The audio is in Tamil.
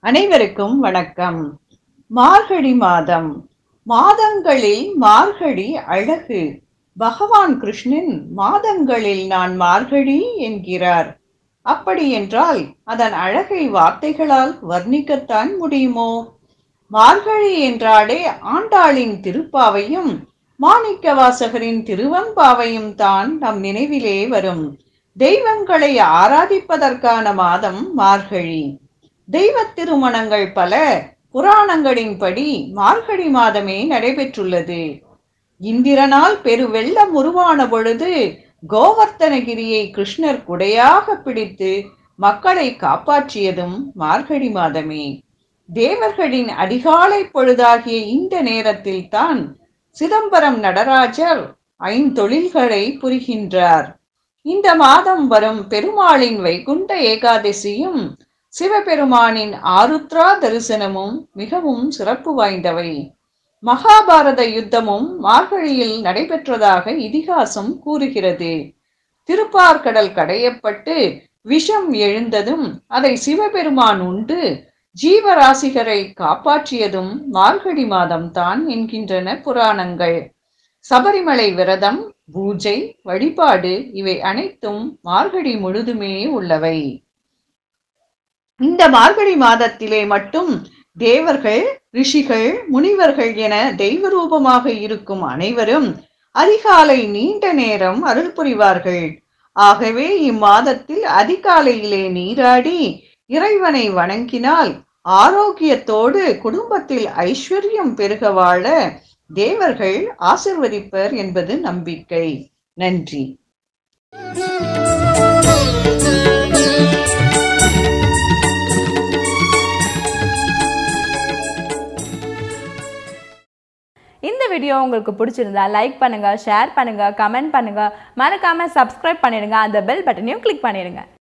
அனைவருக்கும் வணக்கம். மார்கழி மாதம். மாதங்களில் மார்கழி அழகு. பகவான் கிருஷ்ணன் மாதங்களில் நான் மார்கழி என்கிறார். அப்படி என்றால் அதன் அழகை வார்த்தைகளால் வர்ணிக்கத்தான் முடியுமோ? மார்கழி என்றாலே ஆண்டாளின் திருப்பாவையும் மாணிக்கவாசகரின் திருவெம்பாவையும் தான் நம் நினைவிலே வரும். தெய்வங்களை ஆராதிப்பதற்கான மாதம் மார்கழி. தெய்வ திருமணங்கள் பல புராணங்களின்படி மார்கழி மாதமே நடைபெற்றுள்ளது. இந்திரனால் பெருவெள்ளம் உருவான பொழுது கோவர்த்தனகிரியை கிருஷ்ணர் குடையாக பிடித்து மக்களை காப்பாற்றியதும் மார்கழி மாதமே. தேவர்களின் அதிகாலை பொழுதாகிய இந்த நேரத்தில் தான் சிதம்பரம் நடராஜர் ஐந்தொழில்களை புரிகின்றார். இந்த மாதம் வரும் பெருமாளின் வைகுண்ட ஏகாதசியும் சிவபெருமானின் ஆருத்ரா தரிசனமும் மிகவும் சிறப்பு வாய்ந்தவை. மகாபாரத யுத்தமும் மார்கழியில் நடைபெற்றதாக இதிகாசம் கூறுகிறது. திருப்பார்கடல் கடையப்பட்டு விஷம் எழுந்ததும் அதை சிவபெருமான் உண்டு ஜீவராசிகளை காப்பாற்றியதும் மார்கழி மாதம்தான் என்கின்றன புராணங்கள். சபரிமலை விரதம், பூஜை, வழிபாடு இவை அனைத்தும் மார்கழி முழுதுமே உள்ளவை. இந்த மார்கழி மாதத்திலே மட்டும் தேவர்கள், ரிஷிகள், முனிவர்கள் என தெய்வ ரூபமாக இருக்கும் அனைவரும் அதிகாலை நீண்ட நேரம் அருள் புரிவார்கள். ஆகவே இம்மாதத்தில் அதிகாலையிலே நீராடி இறைவனை வணங்கினால் ஆரோக்கியத்தோடு குடும்பத்தில் ஐஸ்வர்யம் பெருக வாழ தேவர்கள் ஆசிர்வதிப்பர் என்பது நம்பிக்கை. நன்றி. இந்த வீடியோ உங்களுக்கு பிடிச்சிருந்தா லைக் பண்ணுங்க, ஷேர் பண்ணுங்க, கமெண்ட் பண்ணுங்க, மறக்காம சப்ஸ்கிரைப் பண்ணிடுங்க, அந்த பெல் பட்டனையும் கிளிக் பண்ணிடுங்க.